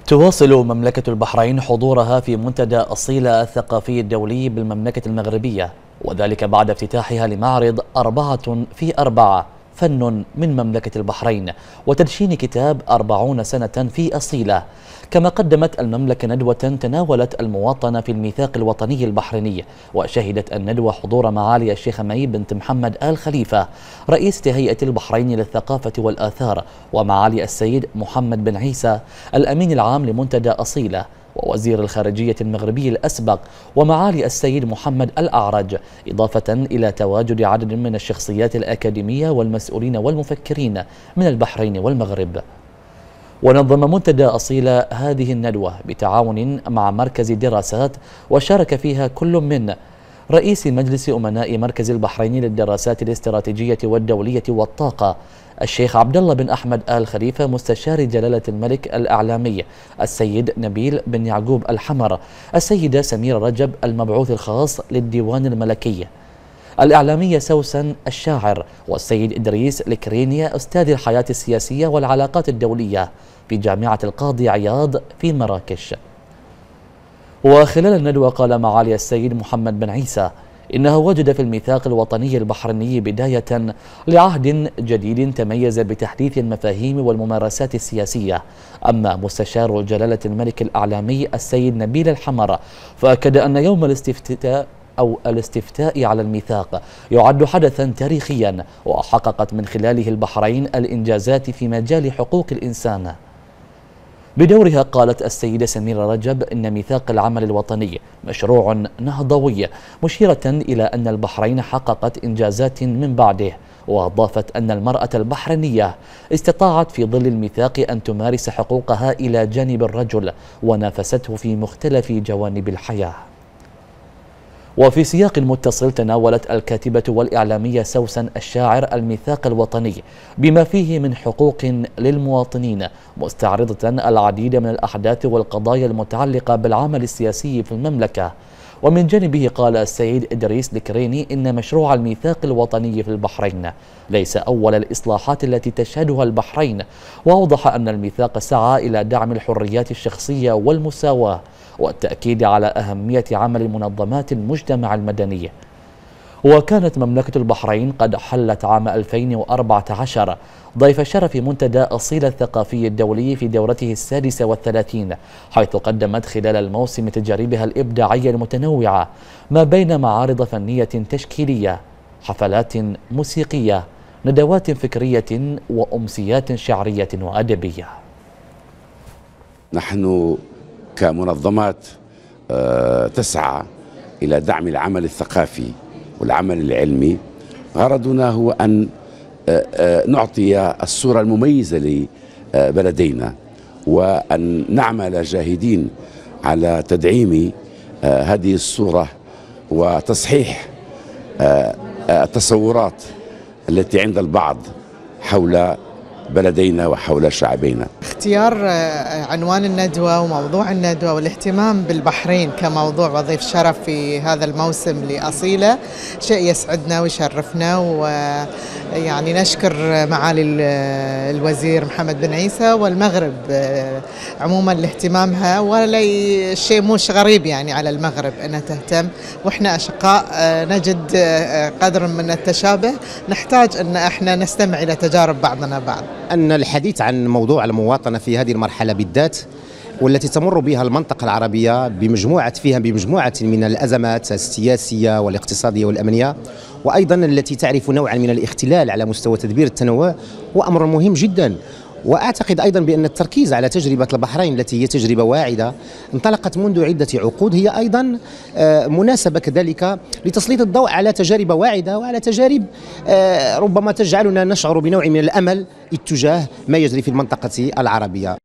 تواصل مملكة البحرين حضورها في منتدى أصيلة الثقافي الدولي بالمملكة المغربية، وذلك بعد افتتاحها لمعرض 4 في 4 فن من مملكة البحرين وتدشين كتاب 40 سنة في أصيلة. كما قدمت المملكة ندوة تناولت المواطنة في الميثاق الوطني البحريني، وشهدت الندوة حضور معالي الشيخ مي بنت محمد آل خليفة رئيسة هيئة البحرين للثقافة والآثار، ومعالي السيد محمد بن عيسى الأمين العام لمنتدى أصيلة، ووزير الخارجية المغربي الأسبق، ومعالي السيد محمد الأعرج، إضافة إلى تواجد عدد من الشخصيات الأكاديمية والمسؤولين والمفكرين من البحرين والمغرب. ونظم منتدى أصيلة هذه الندوة بتعاون مع مركز دراسات، وشارك فيها كل من رئيس مجلس أمناء مركز البحرين للدراسات الاستراتيجية والدولية والطاقة الشيخ عبد الله بن أحمد آل خليفة، مستشار جلالة الملك الإعلامي السيد نبيل بن يعقوب الحمر، السيدة سميرة رجب المبعوث الخاص للديوان الملكي، الإعلامية سوسن الشاعر، والسيد إدريس الكرينيا أستاذ الحياة السياسية والعلاقات الدولية في جامعة القاضي عياض في مراكش. وخلال الندوة قال معالي السيد محمد بن عيسى إنه وجد في الميثاق الوطني البحريني بداية لعهد جديد تميز بتحديث المفاهيم والممارسات السياسية. أما مستشار جلالة الملك الإعلامي السيد نبيل الحمر فأكد أن يوم الاستفتاء على الميثاق يعد حدثا تاريخيا، وحققت من خلاله البحرين الإنجازات في مجال حقوق الإنسان. بدورها قالت السيدة سميرة رجب إن ميثاق العمل الوطني مشروع نهضوي، مشيرة إلى أن البحرين حققت إنجازات من بعده، وأضافت أن المرأة البحرينية استطاعت في ظل الميثاق أن تمارس حقوقها إلى جانب الرجل ونافسته في مختلف جوانب الحياة. وفي سياق متصل تناولت الكاتبة والإعلامية سوسن الشاعر الميثاق الوطني بما فيه من حقوق للمواطنين، مستعرضة العديد من الأحداث والقضايا المتعلقة بالعمل السياسي في المملكة. ومن جانبه قال السيد إدريس الكريني إن مشروع الميثاق الوطني في البحرين ليس أول الإصلاحات التي تشهدها البحرين، وأوضح أن الميثاق سعى إلى دعم الحريات الشخصية والمساواة والتأكيد على أهمية عمل منظمات المجتمع المدني. وكانت مملكة البحرين قد حلت عام 2014 ضيف شرف منتدى أصيلة الثقافي الدولي في دورته 36، حيث قدمت خلال الموسم تجاربها الإبداعية المتنوعة ما بين معارض فنية تشكيلية، حفلات موسيقية، ندوات فكرية، وأمسيات شعرية وأدبية. نحن كمنظمات تسعى إلى دعم العمل الثقافي والعمل العلمي، غرضنا هو أن نعطي الصورة المميزة لبلدينا، وأن نعمل جاهدين على تدعيم هذه الصورة وتصحيح التصورات التي عند البعض حول بلدينا وحول شعبينا. اختيار عنوان الندوة وموضوع الندوة والاهتمام بالبحرين كموضوع وضيف شرف في هذا الموسم لأصيلة شيء يسعدنا ويشرفنا، ويعني نشكر معالي الوزير محمد بن عيسى والمغرب عموما لاهتمامها، ولا شيء مش غريب يعني على المغرب أنها تهتم، وإحنا أشقاء نجد قدر من التشابه، نحتاج أن احنا نستمع إلى تجارب بعضنا بعض. أن الحديث عن موضوع المواطنة في هذه المرحلة بالذات والتي تمر بها المنطقة العربية بمجموعة من الأزمات السياسية والاقتصادية والأمنية، وأيضا التي تعرف نوعا من الاختلال على مستوى تدبير التنوع، وأمر مهم جدا. وأعتقد أيضا بأن التركيز على تجربة البحرين التي هي تجربة واعدة انطلقت منذ عدة عقود هي أيضا مناسبة كذلك لتسليط الضوء على تجارب واعدة وعلى تجارب ربما تجعلنا نشعر بنوع من الأمل اتجاه ما يجري في المنطقة العربية.